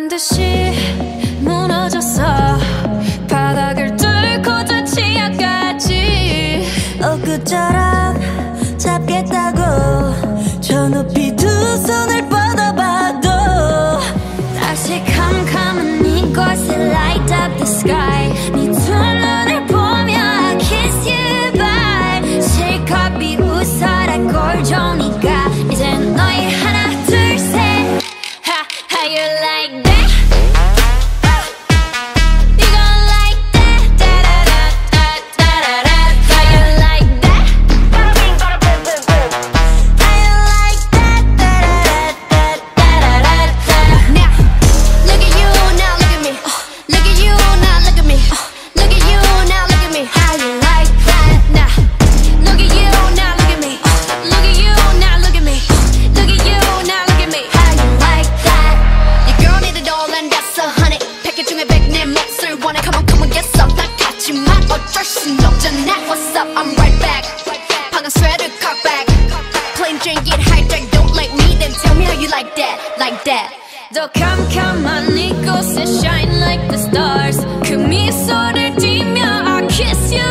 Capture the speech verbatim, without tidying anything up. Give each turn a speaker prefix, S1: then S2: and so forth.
S1: 듯이 무너졌어. 바닥을 뚫고 저 치아까지
S2: 엊그처럼 잡겠다고 저 높이 두 손을 뻗어봐도
S1: 다시 캄캄한 이곳에 light up the sky. 네 두 눈을 보며 I kiss you bye. 실컷 비웃어라 꼴종이가 이젠 너희 하나 둘 셋. Ha, how you like that? You gon' like that? Da-da-da-da-da-da-da. How you like that? How you like that? Da-da-da-da-da-da-da. Now, look at you, now look at me. Look at you, now look at me. Look at you, now look at me. How you like that? Now, look at you, now look at me. Look at you, now look at me. Look at you, now look at me. How you like that? Your girl need a doll and that's a honey. 패킷 중에 백 내 몫을 원해. Come on, come on, get some. 딱 같지만 어쩔 순 없잖아. What's up? I'm right back. 방금 sweater cock back. Plain drink it hijack. Don't like me, then tell me how you like that, like that. 더 캄캄한 이곳에 shine like the stars. 그 미소를 띠며 I kiss you